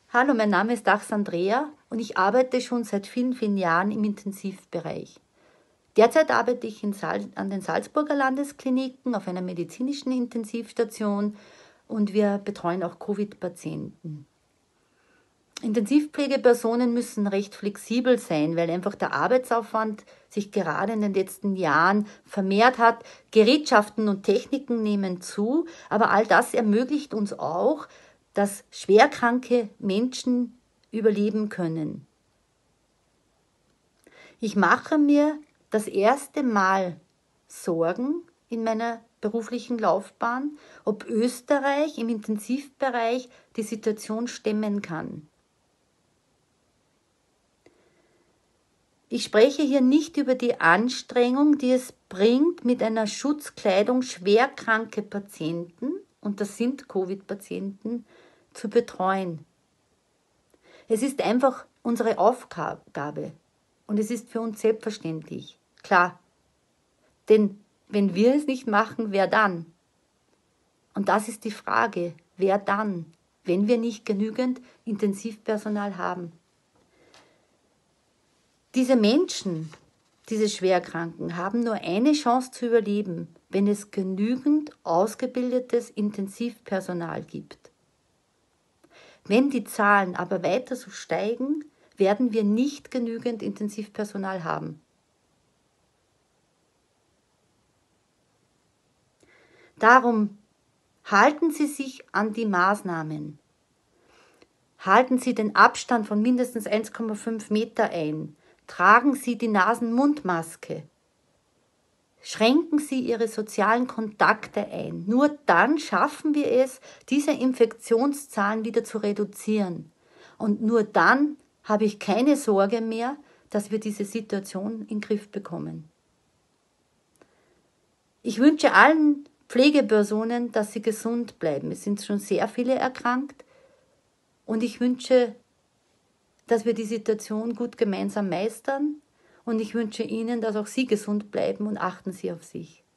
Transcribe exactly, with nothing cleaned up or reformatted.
Hallo, mein Name ist Dachs Andrea und ich arbeite schon seit vielen, vielen Jahren im Intensivbereich. Derzeit arbeite ich in Sal- an den Salzburger Landeskliniken auf einer medizinischen Intensivstation und wir betreuen auch Covid-Patienten. Intensivpflegepersonen müssen recht flexibel sein, weil einfach der Arbeitsaufwand sich gerade in den letzten Jahren vermehrt hat. Gerätschaften und Techniken nehmen zu, aber all das ermöglicht uns auch, dass schwerkranke Menschen überleben können. Ich mache mir das erste Mal Sorgen in meiner beruflichen Laufbahn, ob Österreich im Intensivbereich die Situation stemmen kann. Ich spreche hier nicht über die Anstrengung, die es bringt, mit einer Schutzkleidung schwerkranke Patienten, und das sind Covid-Patienten, zu betreuen. Es ist einfach unsere Aufgabe und es ist für uns selbstverständlich. Klar, denn wenn wir es nicht machen, wer dann? Und das ist die Frage, wer dann, wenn wir nicht genügend Intensivpersonal haben? Diese Menschen, diese Schwerkranken, haben nur eine Chance zu überleben, wenn es genügend ausgebildetes Intensivpersonal gibt. Wenn die Zahlen aber weiter so steigen, werden wir nicht genügend Intensivpersonal haben. Darum halten Sie sich an die Maßnahmen. Halten Sie den Abstand von mindestens eins Komma fünf Meter ein. Tragen Sie die Nasen-Mund-Maske. Schränken Sie Ihre sozialen Kontakte ein. Nur dann schaffen wir es, diese Infektionszahlen wieder zu reduzieren. Und nur dann habe ich keine Sorge mehr, dass wir diese Situation in den Griff bekommen. Ich wünsche allen Pflegepersonen, dass sie gesund bleiben. Es sind schon sehr viele erkrankt. Und ich wünsche, dass wir die Situation gut gemeinsam meistern. Und ich wünsche Ihnen, dass auch Sie gesund bleiben und achten Sie auf sich.